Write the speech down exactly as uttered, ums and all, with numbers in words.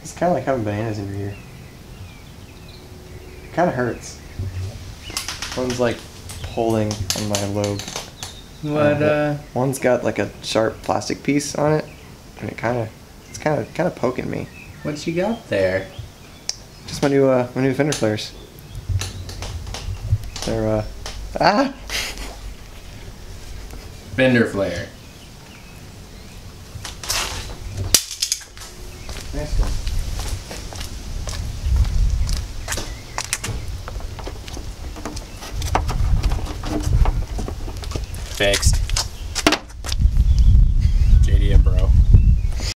It's kind of like having bananas in your ear. It kind of hurts. One's like pulling on my lobe. What? Uh, uh... One's got like a sharp plastic piece on it, and it kind of, it's kind of, kind of poking me. What you got there? Just my new, uh, my new Fender Flares. They're, uh, ah! Fender Flare. Nice one. Fixed.